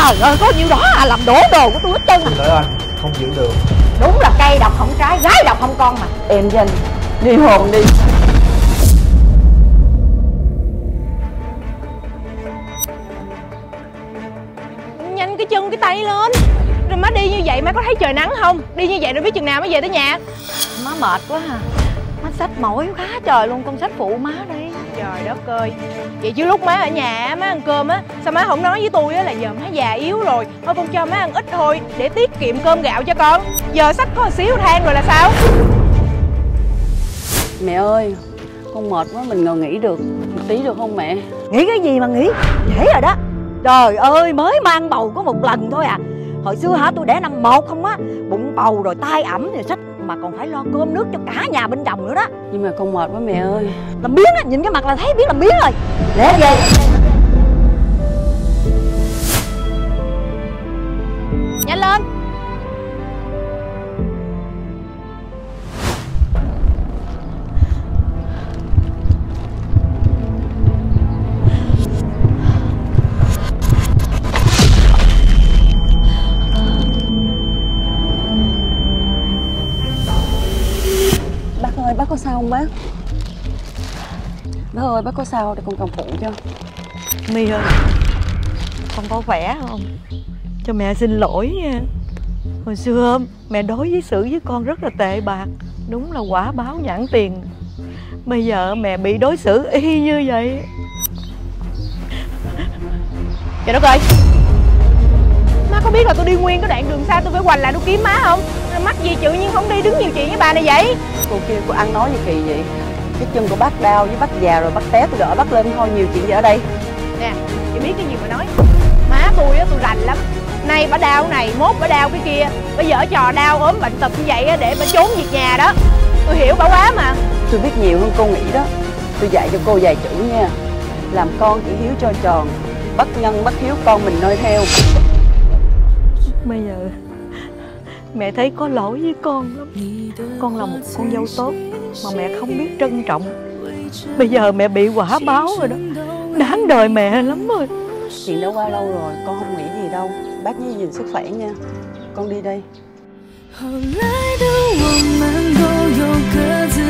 Trời ơi, có nhiêu đó à, làm đổ đồ của tôi hết trơn à. Xin lỗi anh, không giữ được. Đúng là cây độc không trái, gái độc không con mà. Em với anh ly hôn đi. Nhanh cái chân cái tay lên. Rồi má đi như vậy má có thấy trời nắng không? Đi như vậy rồi biết chừng nào mới về tới nhà. Má mệt quá hả? Má xách mỏi khá trời luôn, con xách phụ má đi. Trời đất ơi. Vậy chứ lúc má ở nhà má ăn cơm á, sao má không nói với tôi á là giờ má già yếu rồi, thôi con cho má ăn ít thôi để tiết kiệm cơm gạo cho con. Giờ xách có một xíu than rồi là sao? Mẹ ơi, con mệt quá, mình ngồi nghỉ được một tí được không mẹ? Nghĩ cái gì mà nghĩ, dễ rồi đó. Trời ơi, mới mang bầu có một lần thôi à. Hồi xưa hả, tôi đẻ năm một không á, bụng bầu rồi tai ẩm rồi xách, mà còn phải lo cơm nước cho cả nhà bên chồng nữa đó. Nhưng mà con mệt quá mẹ ơi. Làm biếng á, nhìn cái mặt là thấy biết làm biếng rồi. Để về. Nhanh lên. Bác ơi, bác có sao không bác? Bác ơi, bác có sao để con cầm phụ cho. My ơi, con có khỏe không? Cho mẹ xin lỗi nha. Hồi xưa mẹ đối với xử với con rất là tệ bạc. Đúng là quả báo nhãn tiền. Bây giờ mẹ bị đối xử y như vậy. Trời đất ơi. Má có biết là tôi đi nguyên cái đoạn đường xa tôi phải hoành lại tôi kiếm má không? Mắc gì tự nhiên không đi đứng nhiều chuyện với bà này vậy? Cô kia cô ăn nói gì kỳ vậy? Cái chân của bác đau với bác già rồi bác té tôi đỡ bác lên thôi, nhiều chuyện gì ở đây. Nè, chị biết cái gì mà nói. Má tôi á, tôi rành lắm. Nay bà đau này, mốt bà đau cái kia. Bây giờ trò đau ốm bệnh tật như vậy á, để bà trốn việc nhà đó. Tôi hiểu bà quá mà. Tôi biết nhiều hơn cô nghĩ đó. Tôi dạy cho cô vài chữ nha. Làm con chỉ hiếu cho tròn, bất nhân bất hiếu con mình noi theo. Bây giờ mẹ thấy có lỗi với con lắm. Con là một con dâu tốt mà mẹ không biết trân trọng. Bây giờ mẹ bị quả báo rồi đó. Đáng đời mẹ lắm rồi. Chuyện đã qua lâu rồi, con không nghĩ gì đâu. Bác nhớ gìn sức khỏe nha. Con đi đây. 后来的我们都有各自